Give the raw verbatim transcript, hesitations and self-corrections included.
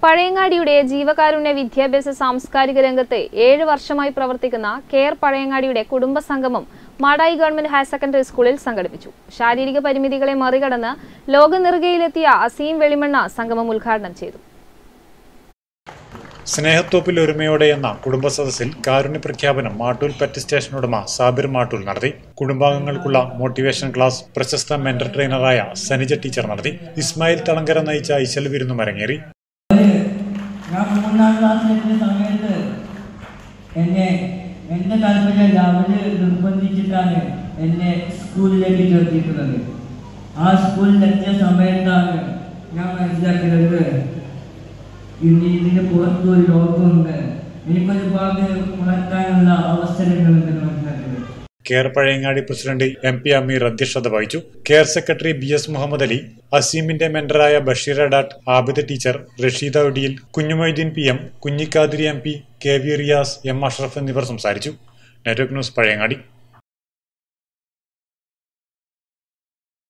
പഴയങ്ങാടിയുടെ ജീവകാരുണ്യ വിദ്യാഭ്യാസ സാംസ്കാരിക രംഗത്ത് ഏഴ് വർഷമായി പ്രവർത്തിക്കുന്ന കെയർ പഴയങ്ങാടിയുടെ കുടുംബ സംഗമം മാടായി ഗവൺമെന്റ് ഹയർ സെക്കൻഡറി സ്കൂളിൽ സംഘടിപ്പിച്ചു. ശാരീരിക പരിമിതികളെ മറികടന്ന് ലോകനെറുകയിലെത്തിയ അസീം വെളിമണ്ണ സംഗമം ഉദ്ഘാടനം ചെയ്തു. സ്നേഹത്തോപ്പിൽ ഒരുമയോടെ എന്ന കുടുംബ സദസ്സിൽ കാരുണ്യ പ്രഖ്യാപനം മാട്ടൂൽ പെറ്റ് സ്റ്റേഷൻ ഉടമ സാബിർ മാട്ടൂൽ നടത്തി. കുടുംബാംഗങ്ങൾക്കുള്ള മോട്ടിവേഷൻ ക്ലാസ് പ്രശസ്ത മെന്റർ ട്രെയിനറായ സനിജ ടീച്ചർ നടത്തി. ഇസ്മായിൽ തളങ്കര നയിച്ച ഐശൽ വിരുന്നും അരങ്ങേറി. ഞാൻ മൂന്നാം ക്ലാസ്സിലെത്തിയ സമയത്ത് എന്നെ എൻ്റെ താല്പര്യമല്ല അവര് നിർബന്ധിച്ചിട്ടാണ് എന്നെ സ്കൂളിലേക്ക് ചേർത്തിട്ടുള്ളത്. ആ സ്കൂളിലെത്തിയ സമയത്താണ് ഞാൻ മനസ്സിലാക്കുന്നത് ഇനി ഇതിന് പുറത്തൊരു ലോകമുണ്ട്, എനിക്കൊരുപാട് വളർത്താനുള്ള അവസരങ്ങളുണ്ടെന്ന് മനസ്സിലാക്കുന്നത്. Care Pazhayangadi president M P Ameer അധ്യക്ഷത വഹിച്ചു. Care secretary B S Muhammad Ali, അസീമിന്റെ മെന്ററായ Basheer Adatt, Abida teacher, Rasheeda Odiyil, Kunhimoideen P M, Kunhikathiri M P, K V Riyas, M Ashraf എന്നിവർ സംസാരിച്ചു. Network news Pazhayangadi.